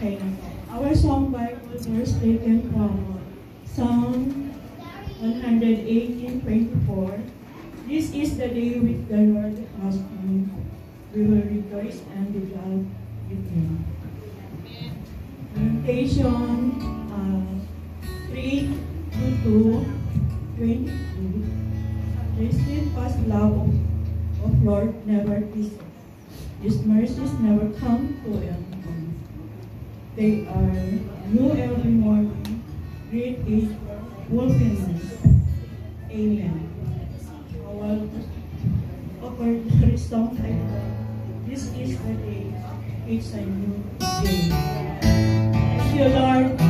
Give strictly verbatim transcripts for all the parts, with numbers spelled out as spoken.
Chinatown. Our song Bible verse taken from Psalm one eighteen twenty-four. This is the day which the Lord has made. We will rejoice and be glad with him. Meditation uh, three to twenty-two. The steadfast love of, of Lord never ceases. His mercies never come to an end. They are new every morning. Great is your faithfulness. Amen. I will offer the song title. This is the day. It's a new day. Thank you, Lord.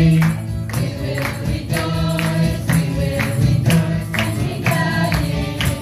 We will rejoice, we will rejoice, and be glad in it.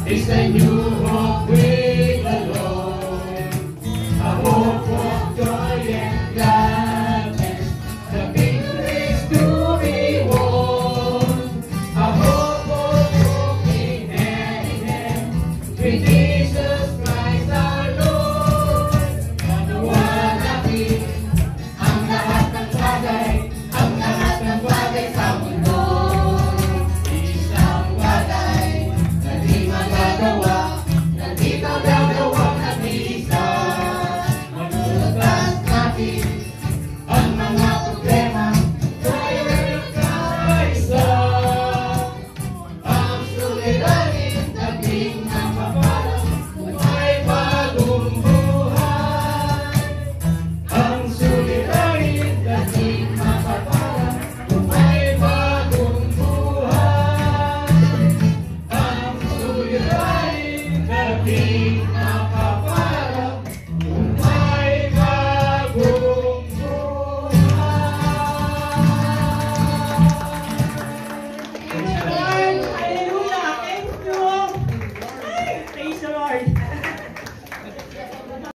It's the new hope with the Lord, a hope of joy and gladness, the victories to be won, a hope of walking hand in hand with